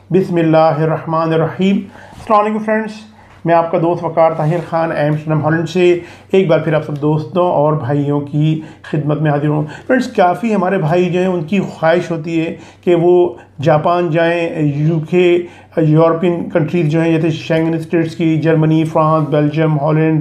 बिस्मिल्लाहिर्रहमानिर्रहीम। अस्सलाम वालेकुम फ्रेंड्स, मैं आपका दोस्त वकार ताहिर ख़ान एम्स्टर्डम हॉलैंड से एक बार फिर आप सब दोस्तों और भाइयों की खिदमत में हाजिर हूँ। फ्रेंड्स, काफ़ी हमारे भाई जो हैं उनकी ख्वाहिश होती है कि वो जापान जाएं, यूके, यूरोपियन कंट्रीज़ जो हैं जैसे शेंगन स्टेट्स की, Germany, France, Belgium, Holland,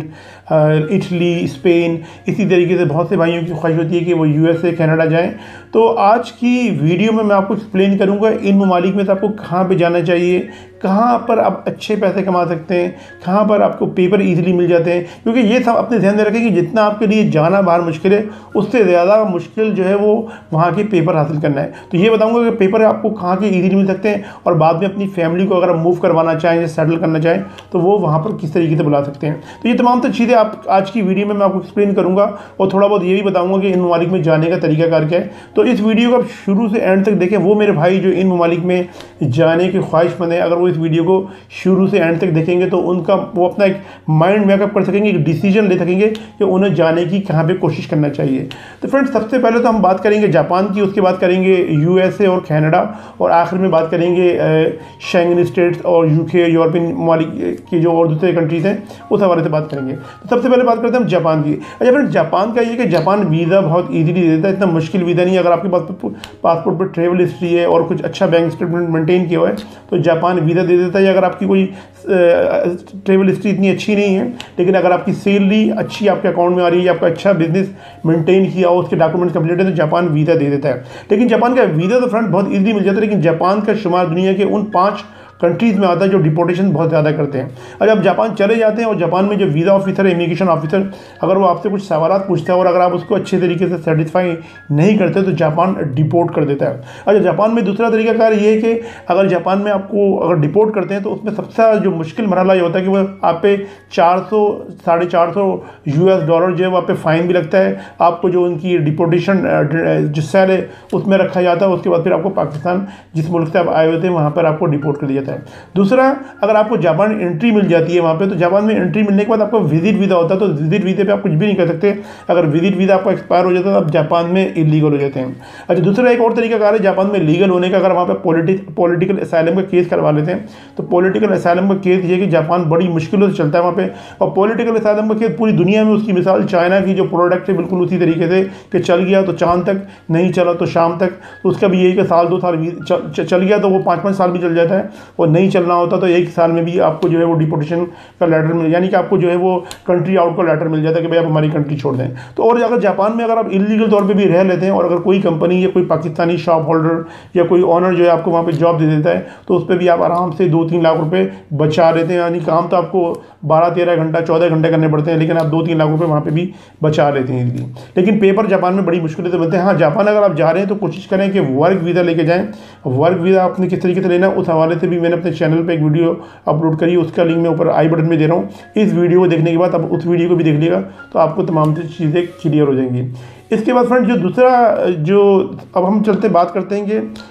Italy, Spain, इसी तरीके से बहुत से भाइयों की ख्वाहिश होती है कि वो यूएसए, कनाडा जाएं। तो आज की वीडियो में मैं आपको एक्सप्लेन करूंगा इन ममालिक में से आपको कहाँ पे जाना चाहिए, कहाँ पर आप अच्छे पैसे कमा सकते हैं, कहाँ पर आपको पेपर इजीली मिल जाते हैं। क्योंकि ये सब अपने ध्यान में रखें कि जितना आपके लिए जाना बाहर मुश्किल है, उससे ज़्यादा मुश्किल जो है वो वहाँ के पेपर हासिल करना है। तो ये बताऊँगा कि पेपर आपको कहाँ के इजीली मिल सकते हैं और बाद में अपनी फैमिली को अगर आप मूव करवाना चाहें या सेटल करना चाहें तो वो वहाँ पर किस तरीके से बुला सकते हैं। तो ये तमाम तो चीज़ें आप आज की वीडियो में मैं आपको एक्सप्लेन करूँगा और थोड़ा बहुत ये भी बताऊँगा कि इन ममालिक में जाने का तरीकाकार क्या है। तो इस वीडियो को आप शुरू से एंड तक देखें। वो मेरे भाई जो इन ममालिक में जाने की ख्वाहिशमंद है, अगर वो इस वीडियो को शुरू से एंड तक देखेंगे तो उनका वो अपना एक माइंड मेकअप कर सकेंगे, एक डिसीजन ले सकेंगे कि उन्हें जाने की कहाँ पे कोशिश करना चाहिए। तो फ्रेंड्स, सबसे पहले तो हम बात करेंगे जापान की, उसके बाद करेंगे यूएसए और कनाडा, और आखिर में बात करेंगे शेंगन स्टेट्स और यूके, यूरोपियन ममालिक की जो और दूसरे कंट्रीज़ हैं उस हवाले से बात करेंगे। तो सबसे पहले बात करते हैं हम जापान की। अच्छा फ्रेंड्स, जापान का ये कि जापान वीज़ा बहुत ईजीली देता है, इतना मुश्किल वीज़ा नहीं है। अगर आपके पास पासपोर्ट पर ट्रेवल हिस्ट्री है और कुछ अच्छा बैंक स्टेटमेंट मेंटेन किया हुआ है तो जापान वीज़ा दे देता है। अगर आपकी कोई ट्रेवल हिस्ट्री इतनी अच्छी नहीं है, लेकिन अगर आपकी सैलरी अच्छी आपके अकाउंट में आ रही है, आपका अच्छा बिजनेस मेंटेन किया हो, उसके डॉक्यूमेंट्स कंप्लीट है, तो जापान वीज़ा दे देता है। लेकिन जापान का वीज़ा तो फ्रेंड बहुत ईजीली मिल जाता है, लेकिन जापान का शुमार दुनिया के उन 5 कंट्रीज़ में आता है जो डिपोर्टेशन बहुत ज़्यादा करते हैं। अगर आप जापान चले जाते हैं और जापान में जो वीज़ा ऑफिसर है, इमिग्रेशन ऑफिसर, अगर वो आपसे कुछ सवाल पूछता है और अगर आप उसको अच्छे तरीके से सेटिस्फाई नहीं करते तो जापान डिपोर्ट कर देता है। अच्छा, जापान में दूसरा तरीकाकार ये है कि अगर जापान में आपको अगर डिपोर्ट करते हैं तो उसमें सबसे जो मुश्किल मरहला ये होता है कि वो आप पे 400 $450 US जो है वहाँ पे फ़ाइन भी लगता है। आपको जो उनकी डिपोर्टेशन जो सेल है उसमें रखा जाता है, उसके बाद फिर आपको पाकिस्तान, जिस मुल्क से आप आए होते हैं, वहाँ पर आपको डिपोर्ट कर दिया जाता है। दूसरा, अगर आपको जापान एंट्री मिल जाती है वहाँ पे, तो जापान में एंट्री मिलने के बाद आपको विजिट वीज़ा होता है, तो विजिट वीज़े पे आप कुछ भी नहीं कर सकते। अगर विजिट वीज़ा आपका एक्सपायर हो जाता है तो आप जापान में इलीगल हो जाते हैं। अच्छा, दूसरा एक और तरीका कार है जापान में लीगल होने का। अगर वहाँ पे पॉलिटिकल असाइलम का केस करवा लेते हैं तो पॉलिटिकल असाइलम का केस ये कि जापान बड़ी मुश्किलों से चलता है वहाँ पे, और पॉलिटिकल असाइलम का केस पूरी दुनिया में उसकी मिसाल चाइना की जो प्रोडक्ट है बिल्कुल उसी तरीके से कि चल गया तो चांद तक, नहीं चला तो शाम तक। तो उसका भी यही कि साल 2 साल चल गया तो वो 5-5 साल भी चल जाता है, और नहीं चलना होता तो 1 साल में भी आपको जो है वो डिपोर्टेशन का लेटर मिल, यानी कि आपको जो है वो कंट्री आउट का लेटर मिल जाता है कि भाई आप हमारी कंट्री छोड़ दें। तो और अगर जापान में अगर आप इलीगल तौर पे भी रह लेते हैं और अगर कोई कंपनी या कोई पाकिस्तानी शॉप होल्डर या कोई ऑनर जो है आपको वहाँ पे जॉब दे देता है तो उस पर भी आप आराम से 2-3 लाख रुपए बचा लेते हैं। यानी काम तो आपको 12-13 घंटा 14 घंटे करने पड़ते हैं, लेकिन आप 2-3 लाख रुपए वहाँ पे भी बचा लेते हैं इजीली। लेकिन पेपर जापान में बड़ी मुश्किल से बनते हैं। हाँ, जापान अगर आप जा रहे हैं तो कोशिश करें कि वर्क वीज़ा लेके जाएँ। वर्क वीज़ा आपने किस तरीके से लेना है उस हवाले से भी मैंने अपने चैनल पर एक वीडियो अपलोड करी, उसका लिंक मैं ऊपर आई बटन में दे रहा हूँ। इस वीडियो को देखने के बाद आप उस वीडियो को भी देख लीजिएगा तो आपको तमाम चीज़ें क्लियर हो जाएंगी। इसके बाद फ्रेंड जो दूसरा जो अब हम चलते बात करते हैं कि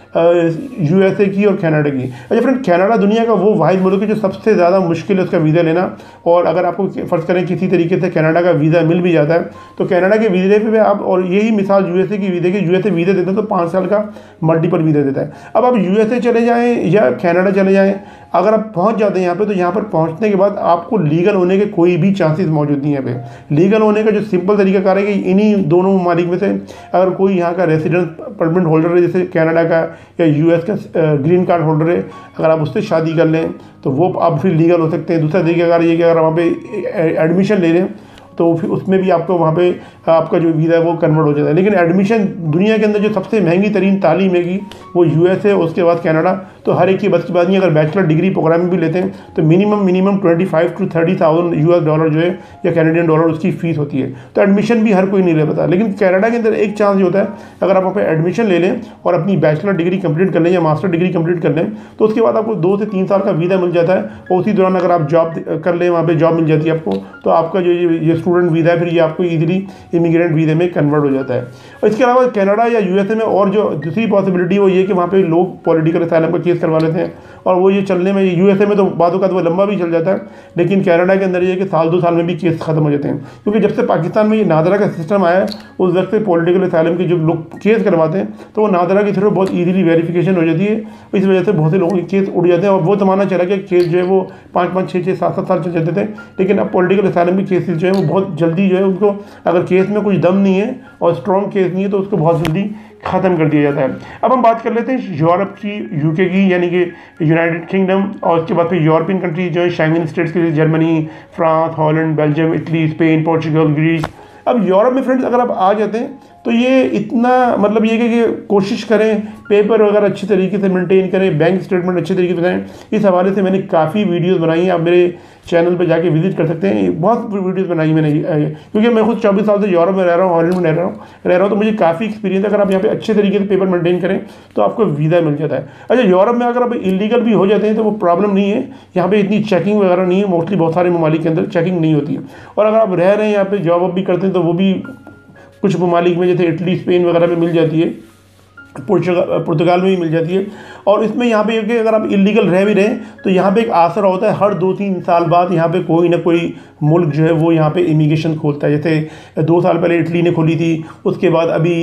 यूएसए की और कनाडा की। अच्छा फ्रेंड, कनाडा दुनिया का वो वाहिद मुल्क है जो सबसे ज़्यादा मुश्किल है उसका वीज़ा लेना, और अगर आपको फ़र्ज़ करें किसी तरीके से कनाडा का वीज़ा मिल भी जाता है तो कनाडा के वीज़े पे आप, और यही मिसाल यूएसए की वीज़े की, यूएसए वीज़ा देता है तो 5 साल का मल्टीपल वीज़ा देता है। अब आप यूएसए चले जाएँ या कनाडा चले जाएँ, अगर आप पहुंच जाते हैं यहाँ पे तो यहाँ पर पहुंचने के बाद आपको लीगल होने के कोई भी चांसेस मौजूद नहीं है। यहाँ पे लीगल होने का जो सिंपल तरीका कार है कि इन्हीं दोनों ममालिक में से अगर कोई यहाँ का रेसिडेंस परमानेंट होल्डर है, जैसे कनाडा का या यूएस का ग्रीन कार्ड होल्डर है, अगर आप उससे शादी कर लें तो वो आप फिर लीगल हो सकते हैं। दूसरा तरीका कार ये कि अगर वहाँ पे एडमिशन ले लें तो फिर उसमें भी आपको वहाँ पे आपका जो वीज़ा है वो कन्वर्ट हो जाता है। लेकिन एडमिशन दुनिया के अंदर जो सबसे महंगी तरीन तालीम है वो यूएस है, उसके बाद कनाडा। तो हर एक की बस की बात नहीं, अगर बैचलर डिग्री प्रोग्राम में भी लेते हैं तो मिनिमम 25,000 to 30,000 US जो है या कैनेडियन डॉलर उसकी फ़ीस होती है। तो एडमिशन भी हर कोई नहीं ले पाता। लेकिन कनाडा के अंदर एक चांस ये होता है, अगर आप वहाँ पर एडमिशन ले लें और अपनी बैचलर डिग्री कंप्लीट कर लें या मास्टर डिग्री कंप्लीट कर लें तो उसके बाद आपको 2 से 3 साल का वीज़ा मिल जाता है, और उसी दौरान अगर आप जॉब कर लें, वहाँ पर जॉब मिल जाती है आपको, तो आपका जो ये स्टूडेंट वीज़ा है, फिर ये आपको ईजिली इमिग्रेंट वीज़े में कन्वर्ट हो जाता है। और इसके अलावा कनाडा या यूएसए में और जो दूसरी पॉसिबिलिटी वो ये कि वहाँ पे लोग पॉलिटिकल असाइलम का केस करवा लेते हैं, और वो ये चलने में, यूएसए में तो बातों का तो वो लंबा भी चल जाता है, लेकिन कनाडा के अंदर ये कि साल 2 साल में भी केस खत्म हो जाते हैं। क्योंकि जब से पाकिस्तान में ये नादरा का सिस्टम आया उस वक्त से पॉलिटिकल असाइलम के जो लोग केस करवाते हैं तो वो नादरा के थ्रू बहुत ईजिली वेरिफिकेशन हो जाती है। इस वजह से बहुत से लोगों के केस उड़ जाते हैं। और वो ज़माना चला कि केस जो है वो 5-5, 6-6, 7-7 साल चल जाते थे, लेकिन अब पॉलिटिकल असाइलम के केसेस जो है वो बहुत जल्दी जो है उनको, अगर केस में कुछ दम नहीं है और स्ट्रॉन्ग केस नहीं है तो उसको बहुत जल्दी ख़त्म कर दिया जाता है। अब हम बात कर लेते हैं यूरोप की, यूके की, यानी कि यूनाइटेड किंगडम, और उसके बाद फिर यूरोपियन कंट्रीज जो है शेंगन स्टेट्स के, Germany, France, Holland, Belgium, Italy, Spain, Portugal, Greece. अब यूरोप में फ्रेंड्स अगर आप आ जाते हैं तो ये इतना मतलब ये कि कोशिश करें पेपर वगैरह अच्छी तरीके से मेंटेन करें, बैंक स्टेटमेंट अच्छे तरीके से बनाएं। इस हवाले से मैंने काफ़ी वीडियोस बनाई हैं, आप मेरे चैनल पे जाके विजिट कर सकते हैं। बहुत वीडियोस बनाई मैंने, क्योंकि मैं खुद 24 साल से यूरोप में रह रहा हूँ, हॉलैंड में रह रहा हूँ, तो मुझे काफ़ी एक्सपीरियंस है। अगर आप यहाँ पे अच्छे तरीके से पेपर मेंटेन करें तो आपको वीज़ा मिल जाता है। अच्छा, यूरोप में अगर आप इलीगल भी हो जाते हैं तो वो प्रॉब्लम नहीं है, यहाँ पे इतनी चेकिंग वगैरह नहीं है। मोस्टली बहुत सारे ममालिक के अंदर चेकिंग नहीं होती है। और अगर आप रह रहे हैं यहाँ पे, जॉब भी करते हैं, तो वो भी कुछ ममालिक में जैसे इटली, स्पेन वगैरह में मिल जाती है, पुर्तगाल में भी मिल जाती है। और इसमें यहाँ पे कि अगर आप इलीगल रह भी रहे हैं तो यहाँ पे एक आसरा होता है, हर 2-3 साल बाद यहाँ पे कोई ना कोई मुल्क जो है वो यहाँ पे इमिग्रेशन खोलता है। जैसे 2 साल पहले इटली ने खोली थी, उसके बाद अभी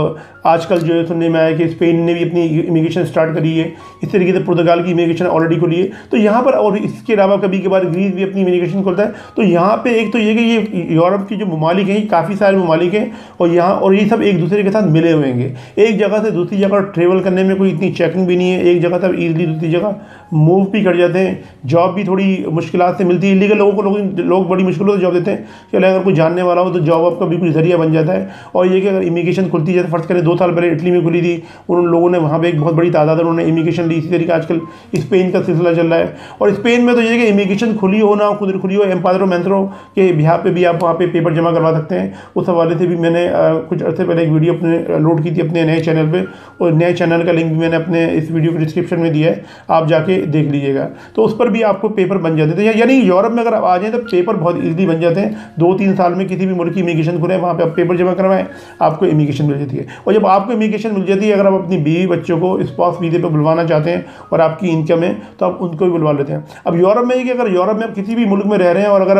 आजकल जो है सुनने में आया कि स्पेन ने भी अपनी इमिग्रेशन स्टार्ट करी है। इस तरीके से पुर्तगाल की इमिग्रेशन ऑलरेडी खुली है। तो यहाँ पर, और इसके अलावा कभी कभार ग्रीस भी अपनी इमिग्रेशन खोलता है। तो यहाँ पे एक तो ये कि ये यूरोप की जो ममालिक हैं, काफ़ी सारे ममालिक हैं, और ये सब एक दूसरे के साथ मिले हुए हैं। एक जगह से दूसरी जगह ट्रेवल करने में कोई इतनी चेकिंग भी नहीं है, एक जगह से ईजिली दूसरी जगह मूव भी कर जाते हैं। जॉब भी थोड़ी मुश्किलात से मिलती है। इलीगल लोगों को लोग बड़ी मुश्किलों से जॉब देते हैं, चले अगर कोई जानने वाला हो तो जॉब आपका भी कोई जरिया बन जाता है। और ये कि अगर इमिग्रेशन खुलती है, जैसे फर्ज करें 2 साल पहले इटली में खुली थी, उन लोगों ने वहाँ पे एक बहुत बड़ी तादाद उन्होंने इमिग्रेशन ली। इसी तरीके आजकल स्पेन का सिलसिला चल रहा है। और स्पेन में तो ये कि इमिग्रेशन खुली हो ना खुद खुली हो, एम्पादरो मेंत्रो के बिहार पे भी आप वहाँ पे पेपर जमा करवा सकते हैं। उस हवाले से भी मैंने कुछ अर्से पहले एक वीडियो अपने लोड की थी अपने नए चैनल पर, और नए चैनल का लिंक भी मैंने अपने इस वीडियो के डिस्क्रिप्शन में दिया है, आप जाके देख लीजिएगा। तो उस पर भी आपको पेपर बन जाते थे। यानी यूरोप में अगर आप आ जाएँ तो पेपर बहुत ईजिली बन जाते हैं। 2-3 साल में किसी भी मुल्क की इमिग्रेशन खुले, वहाँ पे आप पेपर जमा करवाएं, आपको इमिग्रेशन मिल जाती है। और जब आपको इमिग्रेशन मिल जाती है, अगर आप अपनी बीवी बच्चों को स्पाउस वीज़े पे बुलवाना चाहते हैं और आपकी इनकम है तो आप उनको भी बुलवा लेते हैं। अब यूरोप में ये कि अगर यूरोप में आप किसी भी मुल्क में रह रहे हैं और अगर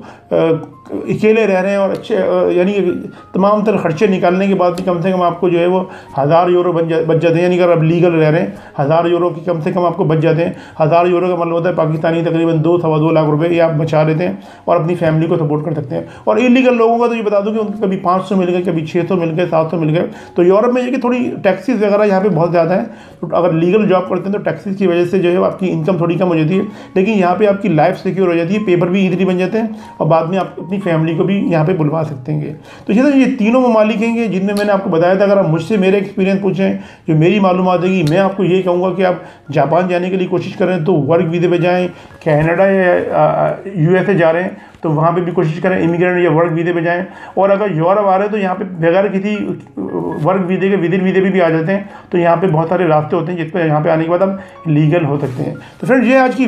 आप अकेले रह रहे हैं और अच्छे यानी तमाम तरह खर्चे निकालने के बाद भी कम से कम आपको जो है वो 1000 यूरो बच जाते हैं। यानी अगर आप लीगल रह रहे हैं 1000 यूरो की कम से कम आपको बच जाते हैं। 1000 यूरो का मतलब होता है पाकिस्तानी तकरीबन 2-2.25 लाख रुपए, ये आप बचा लेते हैं और अपनी फैमिली को सपोर्ट कर सकते हैं। और इलीगल लोगों का तो ये बता दूं कि उनको कभी 500 मिल गए, कभी 600 मिल गए, 700 मिल गए। तो यूरोप में ये कि थोड़ी टैक्सीज वगैरह यहाँ पे बहुत ज़्यादा है। तो अगर लीगल जॉब करते हैं तो टैक्सीज की वजह से जो है आपकी इनकम थोड़ी कम हो जाती है, लेकिन यहाँ पे आपकी लाइफ सिक्योर हो जाती है, पेपर भी ईजिली बन जाते हैं और बाद में आप अपनी फैमिली को भी यहाँ पे बुलवा सकते हैं। तो ये तीनों ममालिक हैं जिनमें मैंने आपको बताया था। अगर आप मुझसे मेरे एक्सपीरियंस पूछें, जो मेरी मालूमात है, मैं आपको ये कहूँगा कि आप जापान जाने के लिए कोशिश करें तो वर्क वीज़े पे जाएँ। कनाडा या यूएसए जा रहे हैं तो वहाँ पे भी कोशिश करें इमिग्रेंट या वर्क वीज़े पे जाएं। और अगर यूरोप आ रहे हैं तो यहाँ पे बगैर किसी वर्क वीज़े के विजिट वीज़े भी आ जाते हैं। तो यहाँ पे बहुत सारे रास्ते होते हैं जिस पर यहाँ पे आने के बाद आप लीगल हो सकते हैं। तो फ्रेंड्स, ये आज की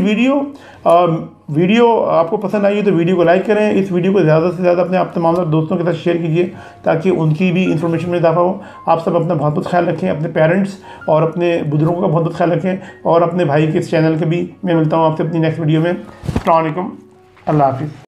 वीडियो आपको पसंद आई है तो वीडियो को लाइक करें। इस वीडियो को ज़्यादा से ज़्यादा अपने आप तमाम दोस्तों के साथ शेयर कीजिए ताकि उनकी भी इंफॉर्मेशन में इजाफा हो। आप सब अपना बहुत बहुत ख्याल रखें, अपने पेरेंट्स और अपने बुजुर्गों का बहुत बहुत ख्याल रखें, और अपने भाई के इस चैनल के भी। मैं मिलता हूँ आपसे अपनी नेक्स्ट वीडियो में। अस्सलाम वालेकुम, अल्लाह हाफिज़।